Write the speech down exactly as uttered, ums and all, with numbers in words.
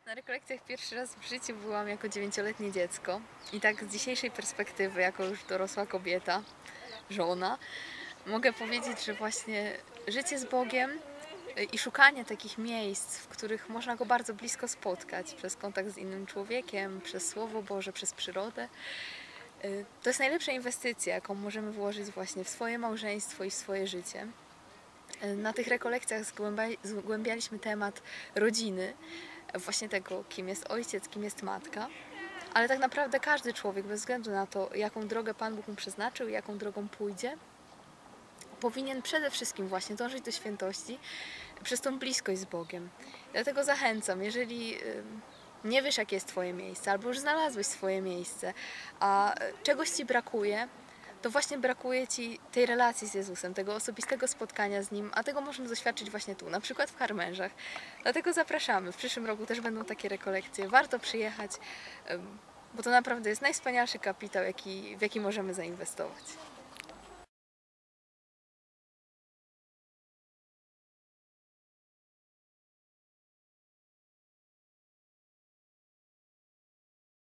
Na rekolekcjach pierwszy raz w życiu byłam jako dziewięcioletnie dziecko i tak z dzisiejszej perspektywy, jako już dorosła kobieta, żona, mogę powiedzieć, że właśnie życie z Bogiem i szukanie takich miejsc, w których można Go bardzo blisko spotkać przez kontakt z innym człowiekiem, przez Słowo Boże, przez przyrodę, to jest najlepsza inwestycja, jaką możemy włożyć właśnie w swoje małżeństwo i w swoje życie. Na tych rekolekcjach zgłębialiśmy temat rodziny, właśnie tego, kim jest ojciec, kim jest matka, ale tak naprawdę każdy człowiek, bez względu na to, jaką drogę Pan Bóg mu przeznaczył i jaką drogą pójdzie, powinien przede wszystkim właśnie dążyć do świętości przez tą bliskość z Bogiem. Dlatego zachęcam, jeżeli nie wiesz, jakie jest Twoje miejsce, albo już znalazłeś swoje miejsce, a czegoś Ci brakuje, to właśnie brakuje Ci tej relacji z Jezusem, tego osobistego spotkania z Nim, a tego możemy doświadczyć właśnie tu, na przykład w Harmężach. Dlatego zapraszamy. W przyszłym roku też będą takie rekolekcje. Warto przyjechać, bo to naprawdę jest najwspanialszy kapitał, jaki, w jaki możemy zainwestować.